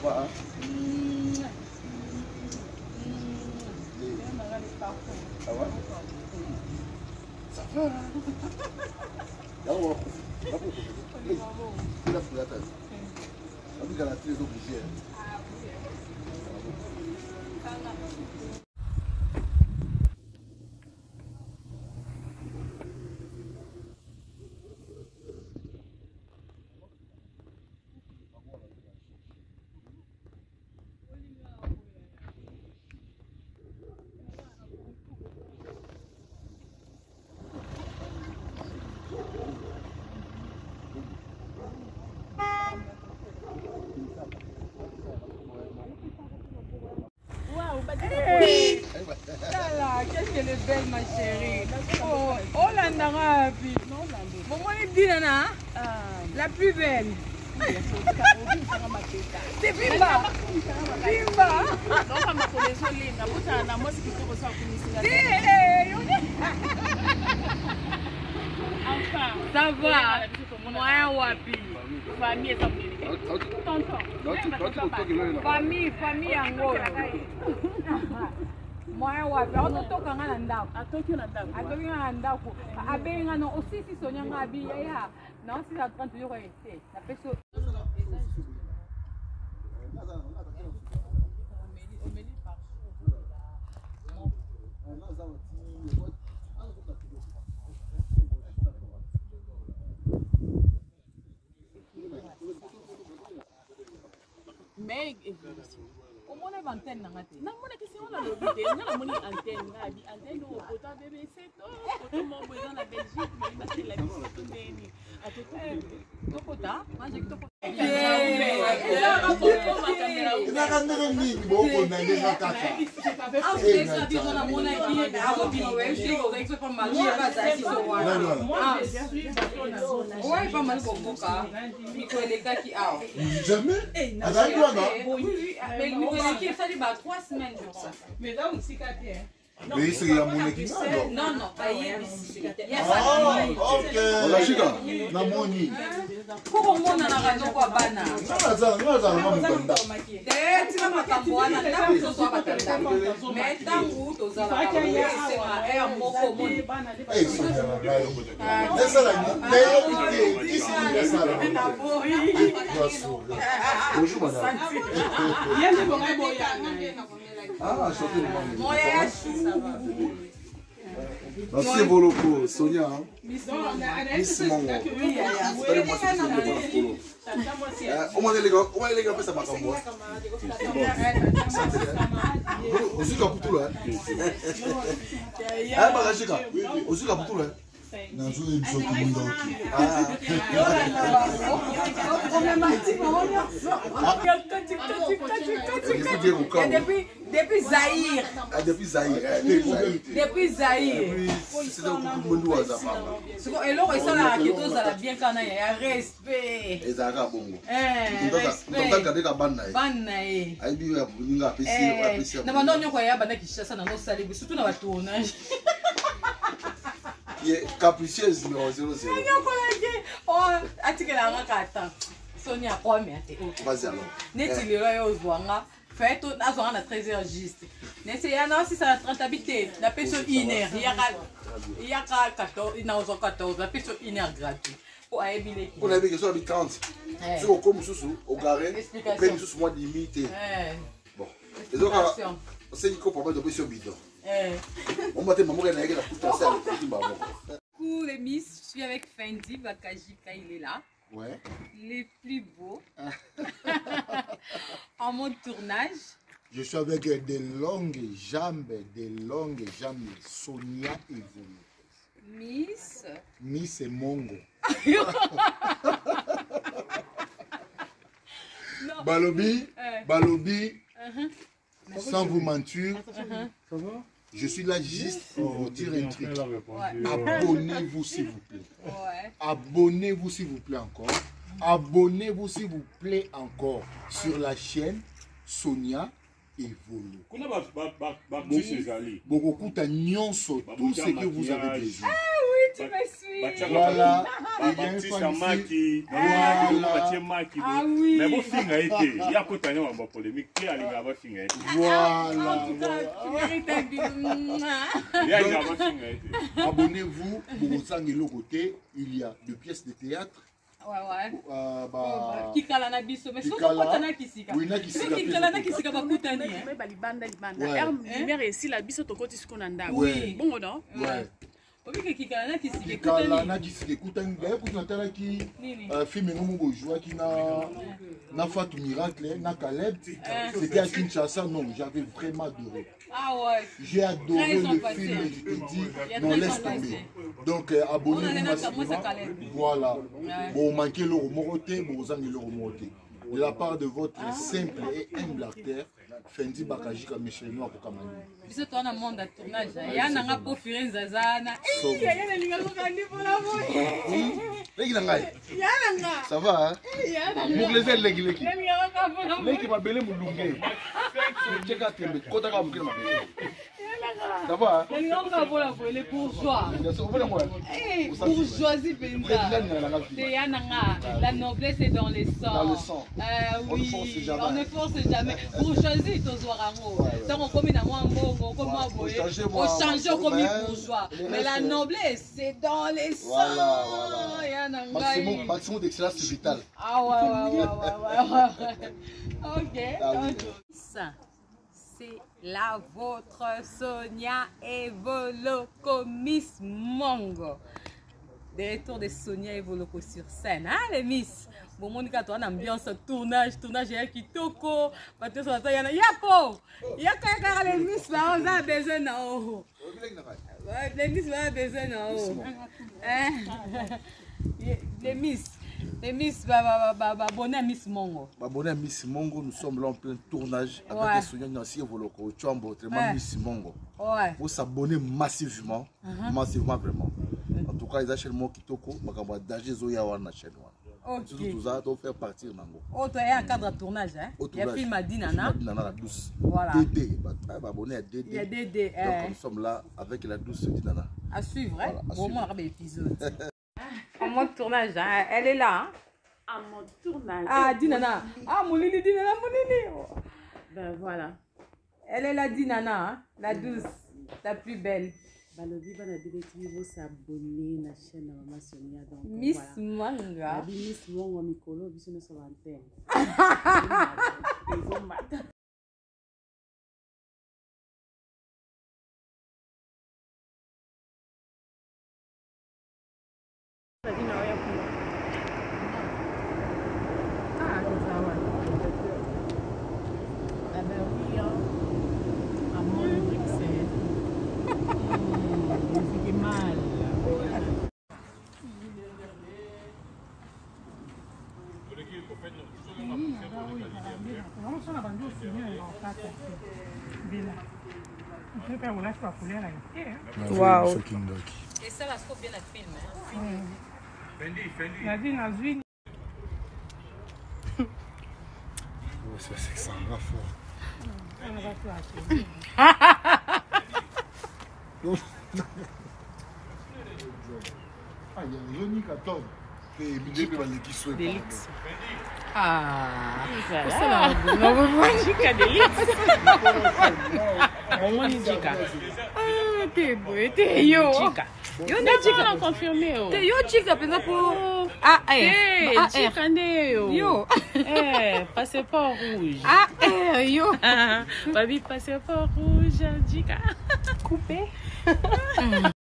va, hein? Ça va? Ça va, hein? Là, on va la foule à ta vie. On dit qu'elle a très obligé. Qu'est-ce qu'elle est belle, ma chérie. Oh, l'andara. Bon, moi, je dis, Nana, la plus belle. C'est Bimba. Bimba. Ça va. Moi, wapi. Famille, famille, Angola. Moi, wapi. On a toka ngana ndako. Atoki ngana ndako. Abenga no osisi sonya ngabi ya. Non, si ça prend toujours été. La personne. Mais au moins les antennes n'a pas. Non, moi la question on a l'obligé. On a la antenne, antenne au poteau BBC, poteau mon besoin la Belgique, mais il m'a fait la mission tout béni. À tout le poteau, moi j'ai tout. Mais c'est à mon équipe. Non, non, pas hier. Ok. Voilà, chica. Na moni. Comment on a la radio quoi bana? Bonjour madame. Ah, merci Boloko, Sonia. Miss Mongo. On m'a dit les gars, ça m'a cambois. Aussi Caputo là. Ah, Barachika. Aussi Caputo là. Non, je vais me sortir mon Depuis Zahir. Depuis Zahir. Depuis Zahir. C'est un peu de hasard. Et là, ça là, qui tous à la bien quand il y a respect. Et ça a bon. Respect. Donc, regardez la bande. Bande. Aïe, il y a une appétit. Non, mais non, il y a bande qui chasse dans nos salles, surtout dans le tournage. Capricieuse numéro 00. Oh, atike la ngaka Sonia kwa miate. Vas-y alors. Neti le royo zwanga. Fait tout na zwanga na 13h juste. Neti ya na 630 habité. Na peso iner. Il y a 14, il n'a pas 14. La peso iner gratuit. Pour aébile. On a vu que sur la 30. Si on comme sous au carré, on paye sous mois limité. Bon. Et donc c'est une coupe de peso bidon. On m'a dit maman elle a la poutre Coucou les miss, je suis avec Fendi Bakajika, il est là. Ouais. Les plus beaux. En mode tournage. Je suis avec des longues jambes, Sonia et vous. Miss. Miss et Mongo. Balobi, sans vous mentir, je suis là juste pour vous dire un truc. Abonnez-vous s'il vous plaît. Abonnez-vous s'il vous plaît encore. Abonnez-vous s'il vous plaît encore sur la chaîne Sonia et Volo. Beaucoup tout ce que vous avez besoin. tu me suis. Voilà. Il y a une femme ici. Ah oui. Mais bon, finga été. Il y a quoi t'as une polémique qui a l'image finga été. Voilà. En tout cas, tu mérites un bisou. Il y a une finga été. Abonnez-vous pour Zangelo côté. Il y a deux pièces de théâtre. Ouais. Kikala na biso mais soki okotana kisika. Oui, na kisika. Kikala na kisika bakutani. Mais balibanda lumière ici la biso tokoti siko na ndako. Oui. Bongo non? Ouais. Obike kikala na kisika Kikala kutani. na kisika kutani. D'ailleurs pour natala qui film ngomo bojwa qui na Fatou Miracle na Caleb. C'était à Kinshasa. Non, j'avais vraiment adoré. Ah ouais. J'ai adoré le film et je te dis, non, laisse tomber. Donc, abonnez-vous massivement. Voilà. Bon, manquez le remonté, bon, zangez le remonté. De la part de votre simple et humble acteur, Fendi Bakaji comme Michel Noir pour Kamani. Biso to na monde à tournage. Ya na nga po firenza zana. Ya na linga ko kandi pola boy. Leki nangai. Ya na nga. Ça va hein? Ya na nga. Pour les ailes leki. Ya linga ko pola boy. Leki mabele mulunge. Cheka tembe kota ka mukile mabele. Ça va hein? Ya linga ko pola boy les bourgeois. Bourgeoisie penza. Ya na nga. La noblesse est dans les sangs. Dans le sang. Oui. On ne force jamais. Bourgeoisie tozorango. Donc on comme na mwambo. On change comme bourgeois. Mais la noblesse, c'est dans les sangs. Voilà. Maximum d'excellence vitale. Ah ouais. Ok. Ça, c'est la vôtre Sonia Evoloko Miss Mongo. Des retours de Sonia Evoloko sur scène. Hein, les Miss? Bon, mon gars, toi, on ambiance, tournage, il y a Kitoko, parce que ça, il y a Yapo, il y a les Miss, là, on a besoin d'en les Miss, on a besoin les Miss, bonnet Miss Mongo. Bonnet Miss Mongo, nous sommes là en plein tournage avec Sonia Nancy Evoloko, Chombo, autrement Miss Mongo. Pour s'abonner massivement, vraiment. En tout cas, ils achètent mon Kitoko, ma camarade d'Agé Zoya Wana chaîne. Ok. Tout ça doit faire partir Nango. Oh, tu as un cadre de tournage, hein? Il y a film à Dinana. Dinana la douce. Voilà. Dédé, abonné à Dédé. Il y a Dédé. Donc nous sommes là avec la douce Dinana. À suivre, hein? Au moins, on a épisode. En mode tournage, hein? Elle est là, hein? En mode tournage. Ah, Dinana. Ah, mon Lili, Dinana, mon Lili. Ben voilà. Elle est là, Dinana, hein? La douce, la plus belle. Balobi bana bileti vous s'abonner na chaîne na Maman Sonia donc Miss voilà. Manga. Miss Mongo mikolo biso na sur antenne. Wow. Et ça, là, c'est bien la film. Fendi. C'est que ça va fort. Ah, il y a Johnny 14. Délix. Ah, voilà. Non, t'es beau, t'es yo. Yo, on a confirmé. T'es yo, chica, par exemple. Ah, chica, yo. Passeport rouge. Ah, yo. Baby, passeport rouge, chica. Coupé.